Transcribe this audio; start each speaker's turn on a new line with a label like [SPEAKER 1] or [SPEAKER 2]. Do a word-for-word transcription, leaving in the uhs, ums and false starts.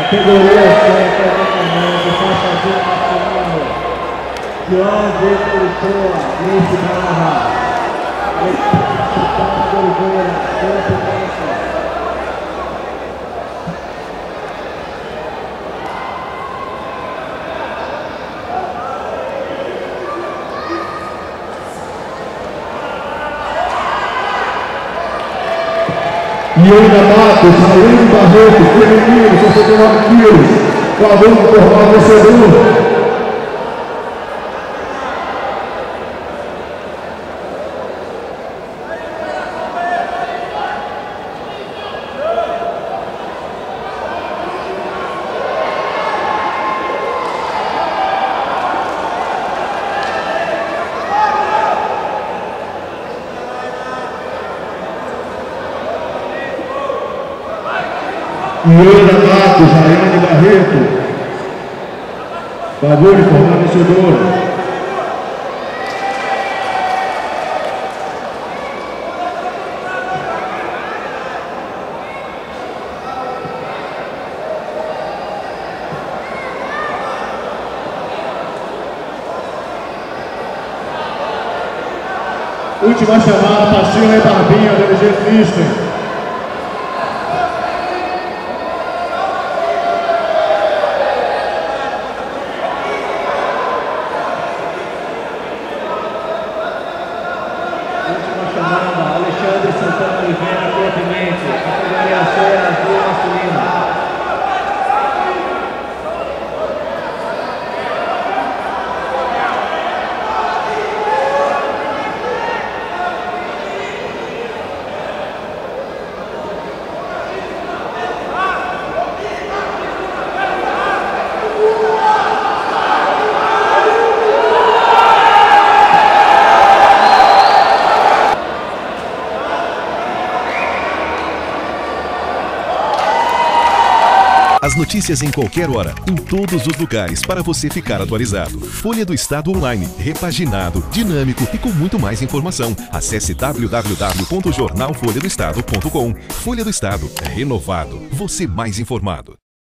[SPEAKER 1] categoria setenta faixa azul masculino, João Vitor Toa, Grace Barra, Ricardo Oliveira, Campo Mensa.
[SPEAKER 2] E ainda Matos, Raul Barreto, feminino, sessenta e nove quilos, cavando formado vencedor. Iana Matos, Rayane Barreto, favor de formar vencedor. Última chamada, Passinho e Barbinha, do L G Christian.
[SPEAKER 1] Alexandre Santana Oliveira, Corpimente, categoria C, azul masculino.
[SPEAKER 3] As notícias em qualquer hora, em todos os lugares, para você ficar atualizado. Folha do Estado Online, repaginado, dinâmico e com muito mais informação. Acesse w w w ponto jornal folha do estado ponto com. Folha do Estado, renovado, você mais informado.